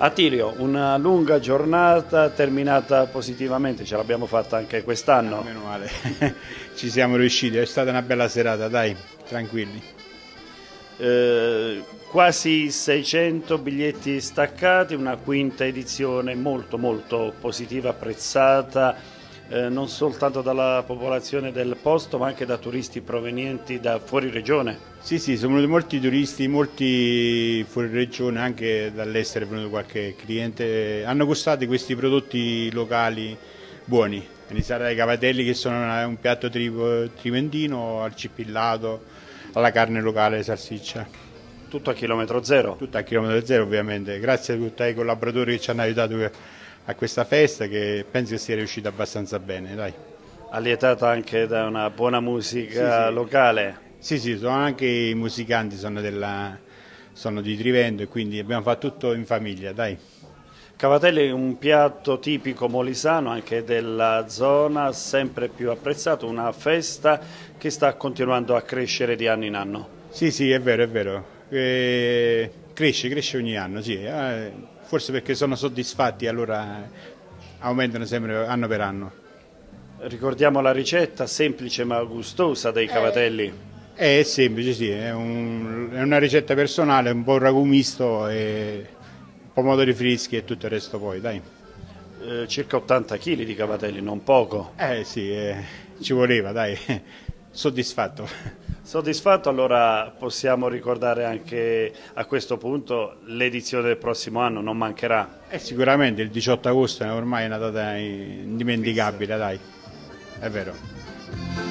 Attilio, una lunga giornata terminata positivamente, ce l'abbiamo fatta anche quest'anno. Meno male, ci siamo riusciti, è stata una bella serata, dai, tranquilli. Quasi 600 biglietti staccati, una quinta edizione molto molto positiva, apprezzata non soltanto dalla popolazione del posto ma anche da turisti provenienti da fuori regione. Sì, sono venuti molti turisti, molti fuori regione, anche dall'estero è venuto qualche cliente. Hanno gustato questi prodotti locali buoni, iniziare dai cavatelli che sono un piatto triventino, al cipillato, alla carne locale, salsiccia. Tutto a chilometro zero? Tutto a chilometro zero ovviamente, grazie a tutti i collaboratori che ci hanno aiutato a questa festa che penso che sia riuscita abbastanza bene, dai. Allietata anche da una buona musica locale? Sì, sono anche i musicanti, sono di Trivento e quindi abbiamo fatto tutto in famiglia, dai. Cavatelli è un piatto tipico molisano, anche della zona, sempre più apprezzato, una festa che sta continuando a crescere di anno in anno. Sì, è vero. Cresce ogni anno, sì. Forse perché sono soddisfatti, allora aumentano sempre anno per anno. Ricordiamo la ricetta semplice ma gustosa dei cavatelli. È semplice, sì, è una ricetta personale, un po' ragù misto, e pomodori freschi e tutto il resto poi, dai. Circa 80 kg di cavatelli, non poco. Sì, ci voleva, dai, soddisfatto. Soddisfatto, allora possiamo ricordare anche a questo punto l'edizione del prossimo anno, non mancherà. Sicuramente il 18 agosto ormai è una data indimenticabile, dai, è vero.